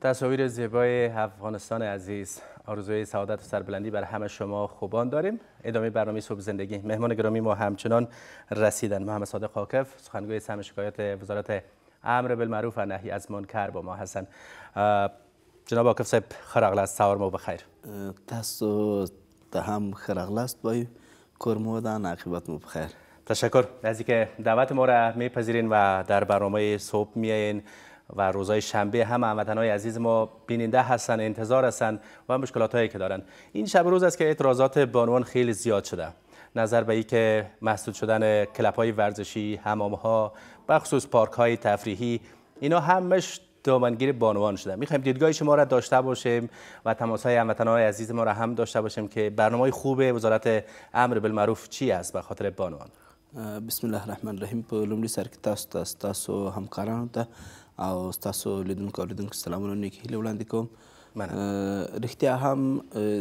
تصاویر زیبای افغانستان عزیز، آرزوی سعادت و سربلندی بر همه شما خوبان داریم. ادامه برنامه صبح زندگی. مهمان گرامی ما همچنان رسیدن. محمد صادق حاکف، سخنگوی سهم شکایات وزارت امر بالمعروف و نهی از منکر با ما هستند. جناب حاکف صاحب خراغلاست، سوار مو بخیر. تاسو ته هم خراغلاست بای کورمو دان عاقبت مو بخیر. تشکر از اینکه دعوت ما را میپذیرین و در برنامه صبح میایین و روزهای شنبه هم هموطنان عزیز ما بیننده هستن، انتظار هستن و مشکلات هایی که دارن. این شب روز است که اعتراضات بانوان خیلی زیاد شده. نظر به اینکه مسدود شدن کلب های ورزشی، حمام ها، بخصوص پارک های تفریحی، اینا همش دامنگیر بانوان شده. میخوایم دیدگاه شما را داشته باشیم و تماس های هموطنان عزیز ما را هم داشته باشیم که برنامه خوب وزارت امر بالمعروف چی است به خاطر بانوان. بسم الله الرحمن الرحیم. په لومړي سر کې تاسو همکارانو ته او تاسو لیدونکو او لیدونکو سلامونه نیکې هیلې وړاندې کوم. رښتیا هم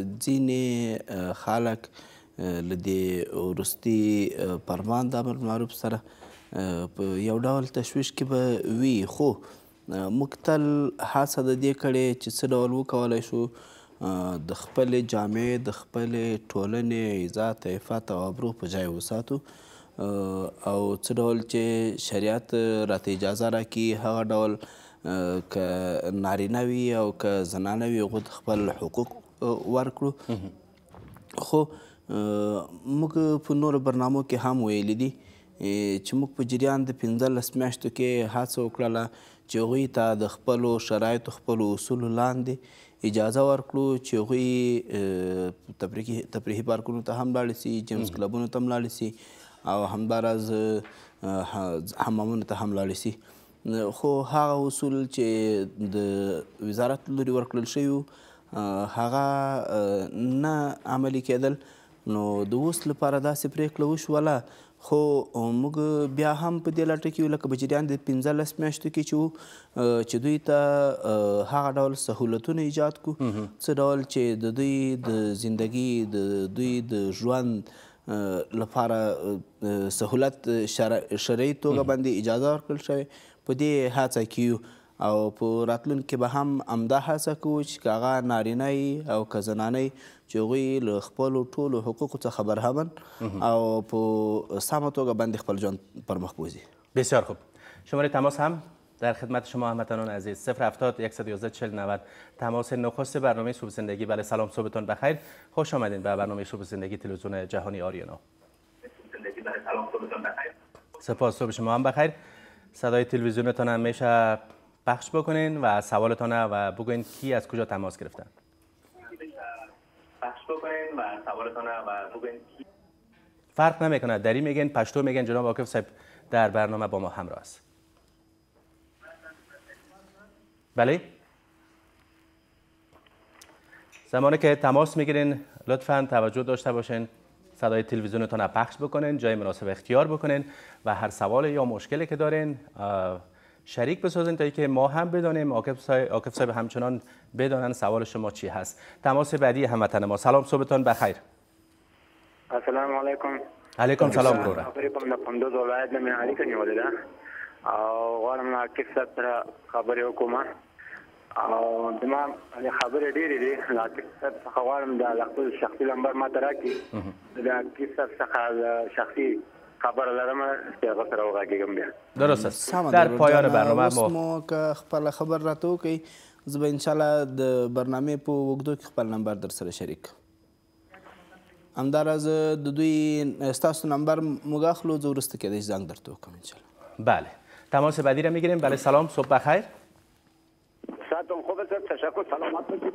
ځینې خلک له دې وروستي فرمان د امر بالمعروف سره په یو ډول تشویش کې به وي، خو موږ تل هڅه د دې کړې چې څه ډول وکولی شو د خپلې جامعې د خپلې ټولنې عزت عفت او ابرو په ځای وساتو او څه ډول چې شریعت راته اجازه راکړي هغه ډول که نارینه وي او که زنانه وي هغو ته خپل حقوق ورکړو. خو موږ په نورو برنامو کې هم ویلي دي چې موږ په جریان د 15 میاشتو کې هڅه وکړله چې هغوی ته د خپلو شرایطو خپلو اصولو لاندې اجازه ورکړو چې هغوی تفریحي پارکونو ته هم لاړې سي، جیمز کلبونو ته هم لاړې سي او همداراز حمامونو ته هم لاړې سي. خو هغه اصول چې د وزارت له لوري ورکړل شوي وو هغه نه عملي کېدل، نو د اوس لپاره داسې پرېکړه وشوله. خو موږ بیا هم په دې لټه کې یو لکه په جریان د 15 میاشتو کې چې وو چې دوی ته هغه ډول سهولتونه ایجاد کړو څه ډول چې د دوی د زندګي د دوی د ژوند لپاره سهولت شرعي توګه باندې اجازه ورکړل شوې. په دې هڅه کې یو او په راتلونکي به هم همدا هڅه کوو چې که هغه نارینه وي او که زنانه وي چې هغوی له خپلو ټولو حقوقو څخه برخمن او په سمه توګه باندې خپل ژوند پر مخ بوځي. بسیار خوب. شماره تماس هم در خدمت شما هموطنان عزیز 070 111 4090 تماس نخست برنامه صبح زندگی. بله سلام، صبحتون بخیر، خوش آمدین به برنامه صبح زندگی تلویزیون جهانی آریانا. سپاس، صبح شما هم بخیر. صدای تلویزیونتان هم میشه پخش بکنین و سوالتان و بگوین کی از کجا تماس گرفتن. فرق نمیکنه، دری میگن پشتو میگن. جناب حاکف صاحب در برنامه با ما همراه است. بله، زمانی که تماس میگیرین لطفاً توجه داشته باشین، صدای تلویزیونتون رو پخش بکنین، جای مناسب اختیار بکنین و هر سوال یا مشکلی که دارین شریک بسازین تا اینکه ما هم بدانیم، عاقب صاحب همچنان بدانن سوال شما چی هست. تماس بعدی هموطن ما. سلام، صبحتون بخیر. السلام علیکم. علیکم سلام برو. خبرې کوم د کندوز ولایت نه مې اړیکه نیولې ده او غواړم له عاقب صاحب سره خبرې وکړم او زما خبرې ډېرې دي. له عاقب صاحب څخه غواړم د خپل شخصي نمبر ماته راکړي. د عاقب صاحب څخه شخصي خبر لرم چې هغه سره وغږېږم بیا. درست است. در پایان برنامه ما که خپل خبر راته وکړئ زه به انشاءالله د برنامې په اوږدو کې خپل نمبر در سره شریک همداراز د دوی ستاسو نمبر موږ اخلو، زه وروسته کېدای شي زنګ درته وکړم انشاءالله. بله، تماس بعدی را میگیریم. بله سلام، صبح بخیر. ساعتون خوب است، تشکر، سلامت باشید.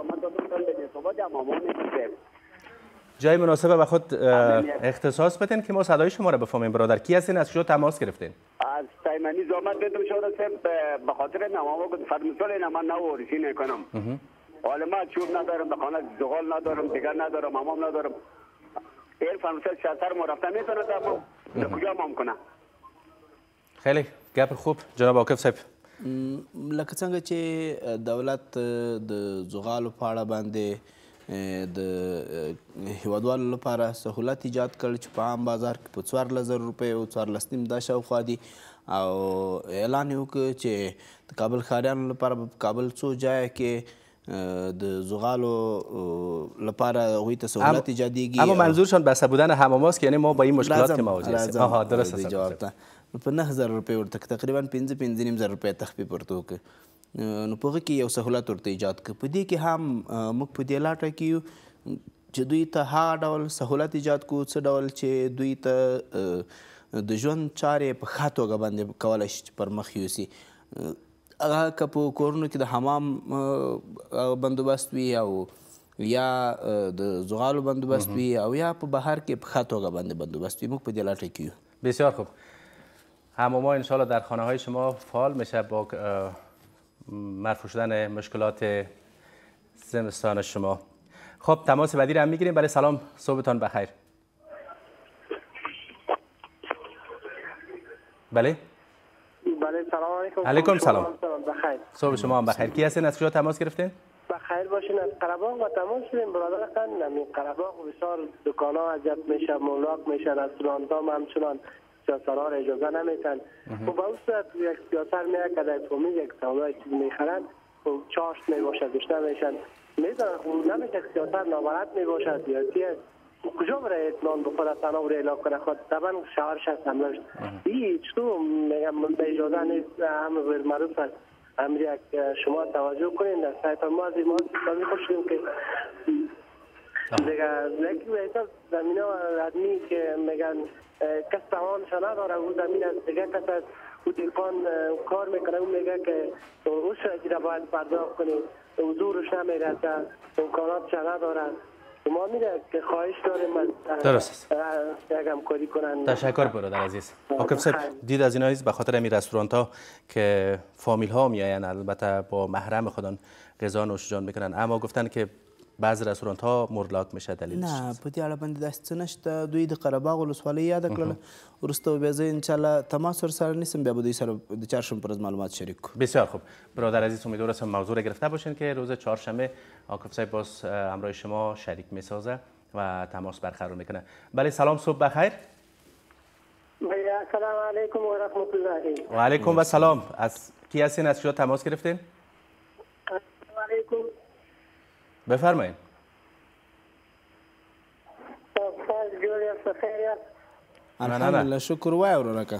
جای مناسب به خود اختصاص بدین که ما صدای شما را بفهمیم. برادر کی هستین، از کجا تماس گرفتین؟ از تایمانی زحمت بدم شما به خاطر نمامو که فرمسال نمان نوارسی نکنم. حالا ما چوب ندارم، به خانه زغال ندارم، دیگر ندارم، حمام ندارم. این فرمسال شهر ما رفتن میتونه تا کجا مام کنه. خیلی گپ خوب جناب عاقب صاحب. لکه څنګه چې دولت د زغالو په اړه باندې د هیوادوالو لپاره سهولت ایجاد کړ چې په عام بازار کې په 14,000 روپۍ او 14,500 دا شاوخوا دي او اعلان یې وکړ چې د کابل ښاریانو لپاره په کابل څو ځایه کې د زغالو لپاره هغوی ته سهولت ایجادیږي. اما منظورشان بسته بودن حمام است که یعنی ما با این مشکلات که مواجه هستیم. آها درست است. جواب ته په 9,000 روپۍ ورته تقریبا 5,500 روپۍ تخفیف ورته وکړ. نو په هغه کې یو سهولت ورته ایجاد کړ. په دې کې هم موږ په دې لاټه کې یو چې دوی ته هغه ډول سهولت ایجاد کړو څه ډول چې دوی ته د ژوند چارې په ښه توګه باندې کولی شي چې پر مخ یوسي. هغه که په کورونو کې د حمام بندوبست وي او یا د زغالو بندوبست وي او یا په بهر کې په ښه توګه باندې بندوبست وي، موږ په دې لاټه کې یو. بسیار خوب. حمام‌ها انشاءالله در خانه های شما فعال میشه با مرفوع شدن مشکلات زمستان شما. خب تماس بعدی رو هم میگیریم. بله سلام، صبحتان بخیر. بله سلام علیکم. علیکم سلام. بخیر. صبح شما هم بخیر. کی هستین؟ از کجا تماس گرفتین؟ بخیر باشین. از قره‌باغ با تماس شدیم برادر خانم. این قره‌باغ بسیار دکان‌ها اذیت میشه، ملاک میشه، رستوران‌ها هم همچنان سیاست‌ها را اجازه نمیتن. و با اون صورت یک سیاست میاد که در فامیل یک سوالای چیز میخرن و چارش میباشد بیشتر میشن میدونن خب نمیشه که سیاست نامرد میباشد یا چیه کجا برای اطمینان بخواد از تنها برای اعلام کنه خود طبعا شوهرش هست هم نشت این چطور میگم به اجازه نیست همه غیر معروف است امری یک شما توجه کنین در سایت ما از این ماست خوش شدیم که دیگه یک زمینه ردمی که میگن کس توانش نداره او زمین از دیگه کس از او دیکان کار میکنه او میگه که روش را باید پرداخت کنید حضورش نمیرسه امکاناتش نداره ما میره که خواهش داریم از درست یک همکاری کنن. تشکر برادر عزیز. عاقب صاحب دید از اینا به خاطر این رستوران ها که فامیل ها میاین البته با محرم خودن غذا نوش جان میکنن اما گفتن که بعض رستوران ها مورلاک میشه دلیلش نه په دې اړه باندې داسې څه نشته. دوی د قرهباغ ولسوالۍ یاده کړله وروسته بیا زه انشاءالله تماس ورسره نیسم بیا به دوی سره د چهارشنبه پر ورځ معلومات شریک کړو. بسیار خوب برادر عزیز امیدوار هستم موضوع را گرفته باشین که روز چهارشنبه عاقب صاحب باز همراه شما شریک میسازه و تماس برقرار میکنه. بله سلام صبح بخیر. سلام علیکم و رحمت الله. و علیکم و سلام. از کی هستین؟ از کجا تماس گرفتین؟ سلام علیکم. بفرمایید. الحمدلله شکر وایه ورورکه.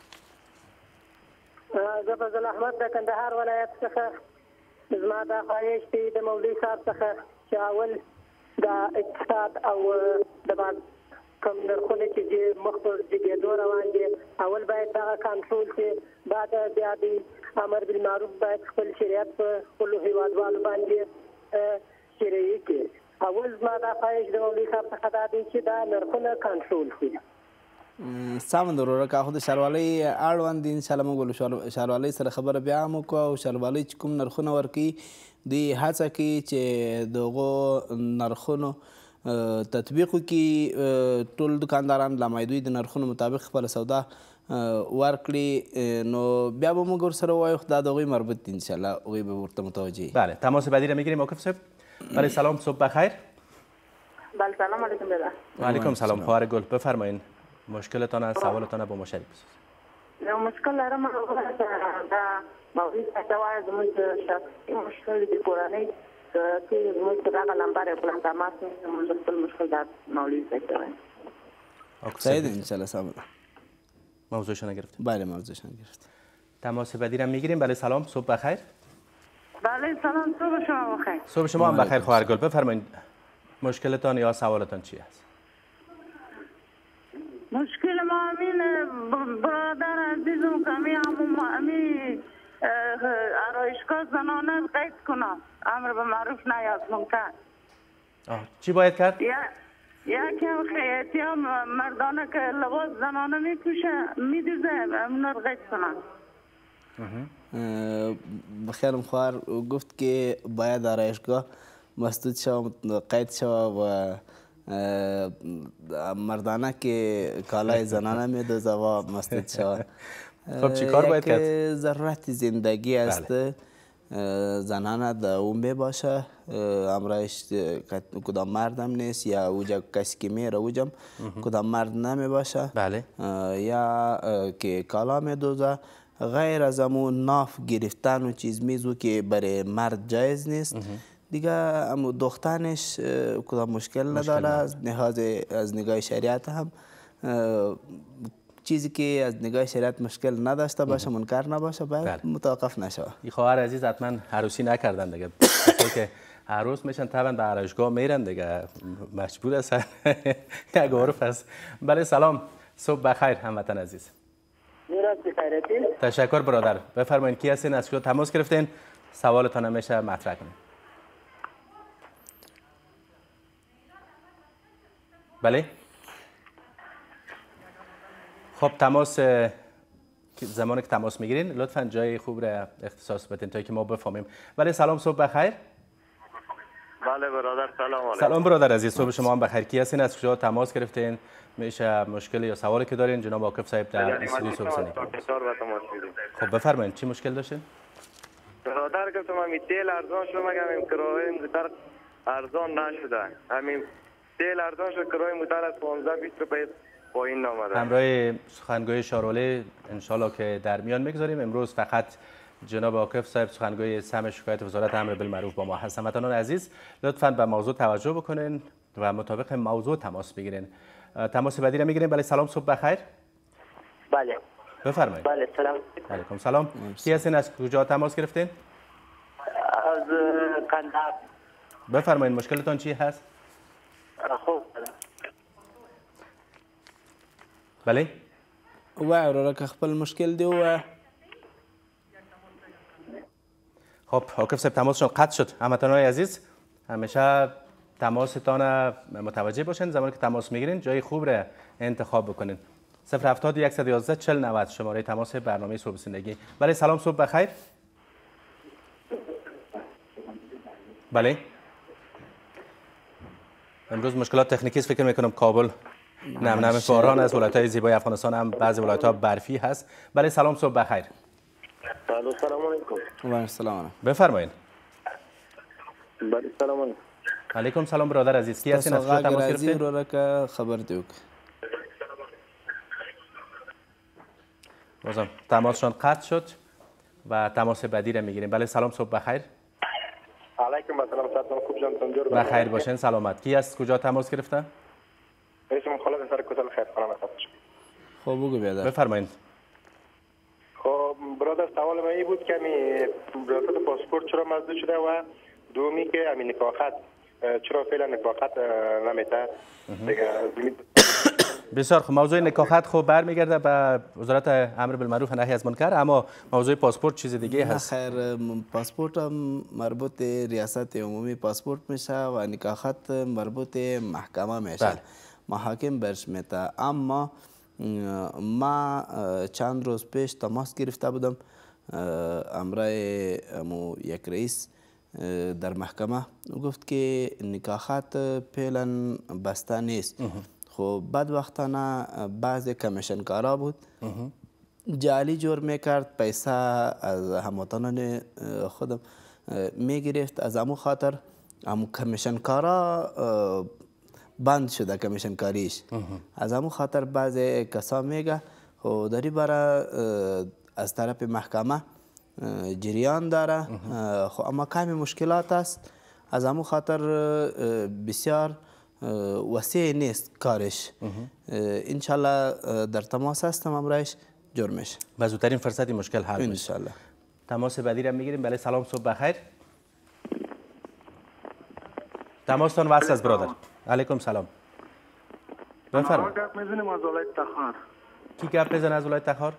زه فضل احمد د کندهار ولایت څخه زما دا خواهش دی د مولوي صاحب څخه چې اول د اقتصاد او د کوم نرخونه چې مخ پر جګېدو روان دي اول باید هغه کنټرول شي بعد بیا د امر بالمعروف باید خپل شریعت په خپلو هیوادوالو باندې شرعي کړي. اول زما دا خواهش د مولوي صاحب څخه دا دی چې دا نرخونه کنټرول شي. سم ده ورورکه خو د ښاروالۍ اړوند انشاءالله موږ به ښاروالۍ سره خبره بیا هم وکړو او ښاروالۍ چې کوم نرخونه ورکوي دوی هڅه کوي چې د هغو نرخونو تطبیق وکړي ټول دکانداران لا دوی د نرخونو مطابق خپله سودا ورکړي نو بیا به موږ ورسره ووایو خو دا د هغوی مربوط دي انشاءالله هغوی به ورته متوجه. بله تماس بعدی را میگیریم عاقب صاحب. بله سلام صبح بخیر. بله سلام علیکم دادا. و علیکم سلام خواهر گل بفرمایید مشکلتان سوالتان با ما شریک بسازید. مشکل دارم دا موضوع سوال زموږ شخصي مشکل د کورنۍ که زموږ په دغه نمبر یې کړم تماس زموږ خپل مشکل در مولوی صاحب کوي. صحیح ده انشاءالله سلام. موضوعشان گرفتیم؟ بله موضوعشان گرفتیم. تماس بعدی را میگیریم. بله سلام صبح بخیر. بله سلام صبح شما بخیر. صبح شما هم بخیر خواهر گل بفرمایید مشکلتان یا سوالتان چی است؟ مشکل ما امین برادر عزیزم کمی امی آرایشگاه زنانه قید کنم امر به معروف نیاد ممکن. چی باید کرد؟ یکی هم خیاطی هم مردانه که لباس زنانه میپوشه میدیزه امنا رو قید کنم. بخیرم خواهر گفت که باید آرایشگاه مسدود شود قید شود و مردانه که کالای زنانه میدوزه و مسدود شود. خب چی کار باید کرد؟ ضرورت زندگی است زنانه در اون می باشه، امرایش کدام مردم نیست یا اوجا کسی که میره اوجم کدام مرد نمی باشه. بله. یا که کالا می دوزه، غیر از امون ناف گرفتن و چیز میزو که برای مرد جایز نیست دیگه. امو دختنش کدام مشکل نداره. از نگاه شریعت هم چیزی که از نگاه شریعت مشکل نداشته باشه، منکر نباشه، باید متوقف نشه. این خواهر عزیز حتما عروسی نکردن دیگه، که عروس میشن طبعا به آرایشگاه میرن دیگه، مجبور هستن. یک عرف است. بله سلام، صبح بخیر هموطن عزیز. تشکر برادر. بفرمایید کی هستین، از کجا تماس گرفتین، سوالتان همیشه مطرح کنید. بله. خب تماس، زمانی که تماس میگیرین لطفا جای خوب را اختصاص بدین تا که ما بفهمیم. بله سلام، صبح بخیر. بله برادر سلام علیکم. سلام برادر عزیز، صبح شما هم بخیر. کی هستین، از کجا تماس گرفتین، میشه مشکل یا سوالی که دارین جناب عاکف صاحب در استودیو صبح سنی. خب بفرمایید چی مشکل داشتین؟ برادر گفتم همین تیل ارزان شد، مگه همین کرایه موتر ارزان نشده. همین تیل ارزان شد، کرایه موتر از 15-20 روپیه پایین آمده. همراه سخنگوی شارعالی انشالله که در میان میگذاریم. امروز فقط جناب عاکف صاحب سخنگوی سم شکایت وزارت امر بالمعروف با ما هستن. هموطنان عزیز لطفاً به موضوع توجه بکنین و مطابق موضوع تماس بگیرین. تماس بعدی را میگیریم. بله سلام، صبح بخیر. بله بفرمایید. بله سلام. علیکم سلام. کی هستین، از کجا تماس گرفتین؟ از قندهار. بفرمایید مشکلتان چی هست؟ خب بله. و که خپل مشکل دی و خب عاکف صاحب تماسشون قطع شد. هموطنان عزیز همیشه تماستان متوجه باشین، زمانی که تماس میگیرین جای خوب را انتخاب بکنین. 070 111 40 90 شماره تماس برنامه صبح زندگی. بله سلام، صبح بخیر. بله امروز مشکلات تکنیکی است، فکر میکنم کابل نم باران از ولایت‌های زیبای افغانستان هم بعضی ولایت‌ها برفی هست. بله سلام، صبح بخیر. سلام علیکم. و السلام. بفرمایید. بله سلام علیکم. علیکم سلام برادر عزیز، کی هستین، از کجا تماس گرفتین؟ رو که خبر دیوک. بازم تماسشون قطع شد و تماس بعدی را میگیریم. بله سلام، صبح بخیر. علیکم السلام. سلام خوب جان تنجور بخیر باشین، سلامت. کی از کجا تماس گرفته؟ اسم خالد سر کتل خیر خانم هستم. خب بگو بیادر. بفرمایید. خب برادر سوال من این بود که می ریاست پاسپورت چرا مزدود شده و دومی که همین نکاحت چرا فعلا نکاحت نمیته دیگه. بسیار خوب. موضوع نکاحت خب برمیگرده به وزارت امر بالمعروف و نهی از منکر، اما موضوع پاسپورت چیز دیگه هست. خیر پاسپورت هم مربوط ریاست عمومی پاسپورت میشه و نکاحت مربوط محکمه میشه. بله. محاکم برش میته. اما ما چند روز پیش تماس گرفته بودم امرای یک رئیس در محکمه، گفت که نکاحت فعلا بسته نیست. خب بدبختانه بعض کمیشنکارا بود جعلی جور میکرد، پیسه از هموطنان خودم میگرفت. از همون خاطر همون کمیشنکارا بند شده کمیشنکاریش. از همون خاطر بعض کسا میگه و داری برای از طرف محکمه جریان داره، اما کمی مشکلات است. از همون خاطر بسیار وسیع نیست کارش. انشالله در تماس هستم، امرایش جور میشه. و زودترین فرصتی مشکل حل میشه انشالله. تماس بعدی را میگیریم. بله سلام، صبح بخیر. تماستان وصل است برادر. علیکم سلام. بفرمایید. گپ میزنیم از ولایت تخار. کی گپ میزنه از ولایت تخار؟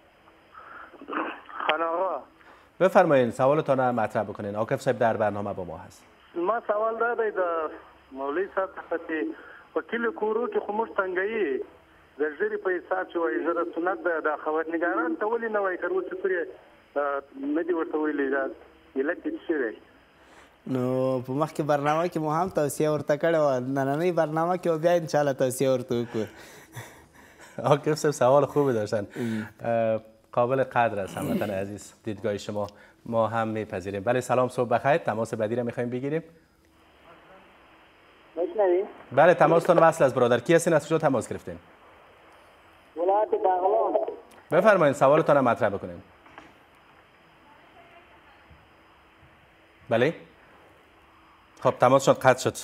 خان آقا. بفرمایید سوالتان را مطرح بکنین. عاکف صاحب در برنامه با ما هست. ما سوال داده د مولوی صاحب ته وکیل کورو کې خو موږ څنګه د ژری په حساب چې وایي زه د سنت د خبرنګاران ته ولې نه وایي تر اوسه پورې نه دي ورته ویلي دا علت یې څه دی؟ نو په مخکې برنامه کې مو هم توصیه ورته کړې وه، نننۍ برنامه کې بیا انشاءالله توصیه ورته وکړو. عاکف صاحب سوال خوبی داشتن. قابل قدر است هموطن عزیز دیدگاه شما، ما هم میپذیریم. بله سلام، صبح بخیر. تماس بعدی را میخوایم بگیریم. بله تماستان وصل است برادر. کی هستین، از کجا تماس گرفتین؟ ولایت بغلان. بفرمایید سوالتان را مطرح بکنین. بله خب تماسشون قطع شد.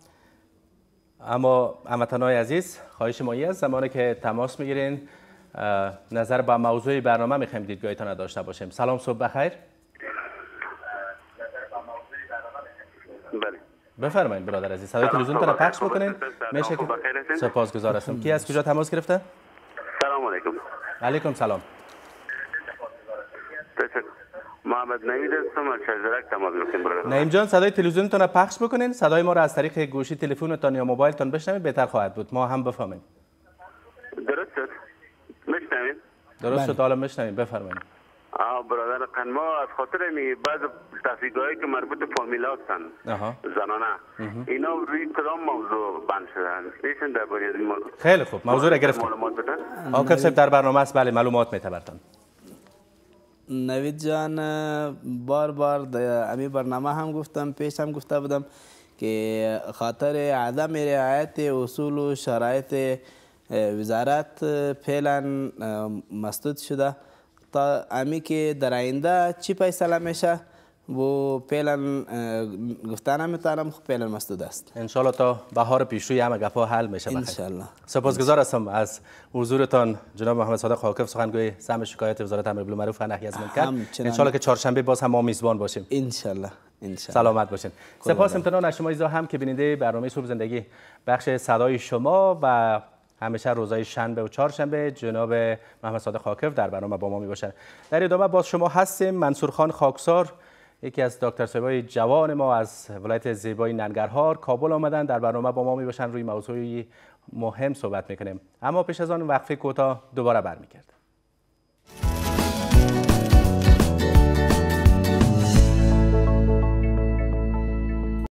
اما هموطنان عزیز خواهش ما است زمانی که تماس میگیرین نظر با موضوع برنامه میخوایم دیدگاهتان را داشته باشیم. سلام صبح بخیر. بله بفرمایید برادر عزیز، صدای تلویزیونتون را پخش بکنین. میشه که سپاسگزار هستم. کی از کجا تماس گرفته؟ سلام علیکم. علیکم سلام. محمد نوید هستم از شجرک تماس گرفتم برادر. نعیم جان صدای تلویزیونتون را پخش بکنین، صدای ما را از طریق گوشی تلفنتان یا موبایلتان بشنوید بهتر خواهد بود، ما هم بفهمیم. درست شد؟ میشنوید؟ درست شد، حالا میشنویم، بفرمایید. برادر ما از خاطر بعض تحقیقاتی که مربوط به فامیلا هستن زنانه اینا روی کدام موضوع بند شدن؟ میشن درباره این موضوع؟ خیلی خوب، موضوع را گرفتیم. معلومات بده. آقا صاحب در برنامه است، بله معلومات میته برتان. نوید جان بار امی برنامه هم گفتم، پیش هم گفته بودم که خاطر عدم رعایت اصول و شرایط وزارت فعلا مسدود شده تا امی که در آینده چی فیصله میشه و فعلا گفتن نمیتونم، خب فعلا مسدود است. انشالله تا بهار پیشروی همه گپا حل میشه. انشالله. سپاسگزار هستم از حضورتان جناب محمد صادق خاکف، سخنگوی سهم شکایت وزارت امر بالمعروف و نهی از منکر. انشالله که چهارشنبه باز هم ما میزبان باشیم. انشالله. سلامت باشین. سپاس امتنان از شما عزیزان هم که بیننده برنامه صبح زندگی بخش صدای شما و همیشه روزهای شنبه و چهارشنبه جناب محمد صادق خاکف در برنامه با ما می باشند. در ادامه باز شما هستیم. منصور خان خاکسار یکی از دکتر صاحبای جوان ما از ولایت زیبای ننگرهار کابل آمدن، در برنامه با ما می باشند، روی موضوعی مهم صحبت میکنیم. اما پیش از آن وقفه کوتاه دوباره برمیگردیم.